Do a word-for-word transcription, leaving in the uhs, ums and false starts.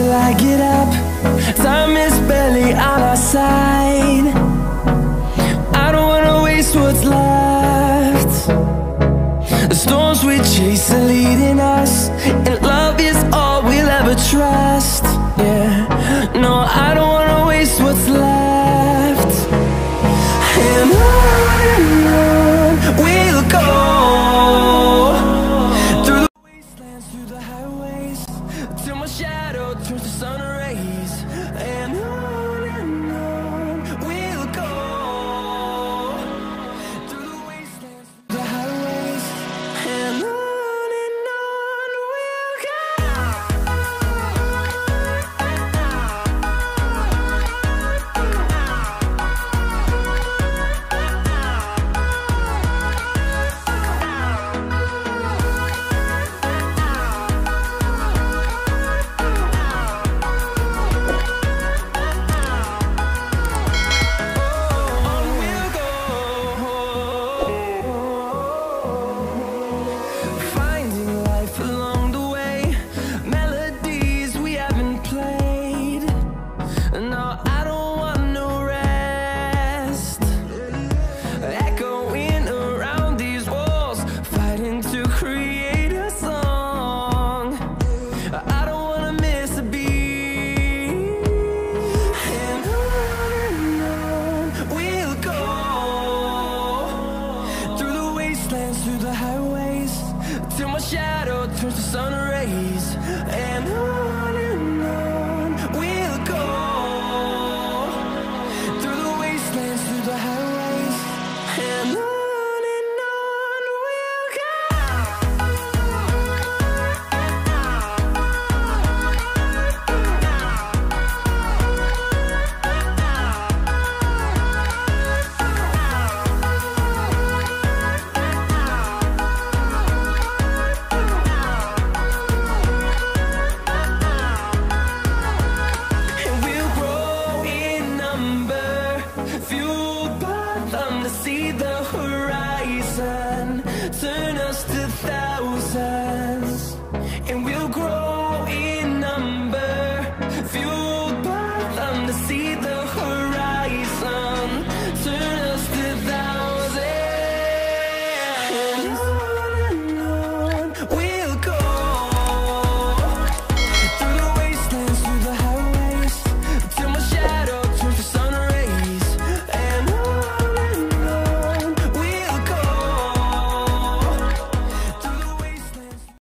till I get up. Time is barely on our side. I don't wanna waste what's left. The storms we chase are leading us, and love is all we'll ever trust. Yeah, no, I don't wanna waste what's left. And on and on we'll go, through the wastelands, through the highways, till my shadow turns to sun rays. And on and on we'll go, through the wastelands, through the highways, and on and on we'll go. Finding life along the way, melodies we haven't played. No, I don't want no rest. Echoing around these walls, fighting to create a song. I don't wanna miss a beat. And on and on we'll go, through the wastelands, through the highways, till my shadow turns to sun rays. And on and on we'll go, through the wastelands, through the highways, and on and on we'll go. And we'll grow in number, fueled by them to see the horizon, turn us to thousands. And we'll grow in number, fueled by them to see the horizon.